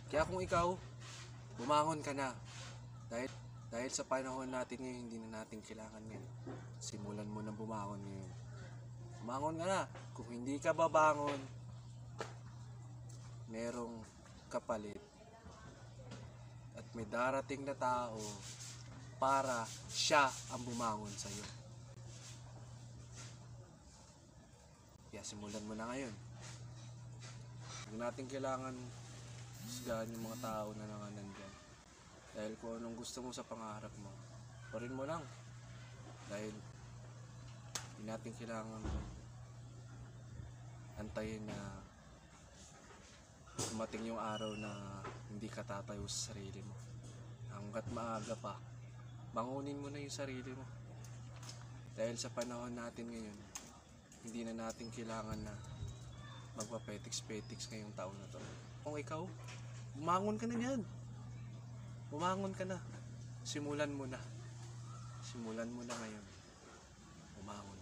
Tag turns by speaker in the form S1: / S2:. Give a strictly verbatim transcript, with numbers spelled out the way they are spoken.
S1: Kaya kung ikaw, bumangon ka na. Dahil, dahil sa panahon natin ngayon, hindi na natin kailangan yan. Simulan mo na bumangon ngayon. Bumangon ka na. Kung hindi ka babangon, merong kapalit. At may darating na tao para siya ang bumangon sa'yo. Kaya simulan mo na ngayon. Huwag natin kailangan husgahan yung mga tao na nanganan dyan. Dahil kung anong gusto mo sa pangarap mo, parin mo lang. Dahil hindi natin kailangan antayin na dumating yung araw na hindi ka tatayo sa sarili mo. Hanggat maaga pa, bangunin mo na yung sarili mo. Dahil sa panahon natin ngayon, hindi na natin kailangan na magpapetiks-petiks ngayong taon na to. Kung ikaw, bumangon ka na yan. Bumangon ka na. Simulan mo na. Simulan mo na ngayon. Bumangon.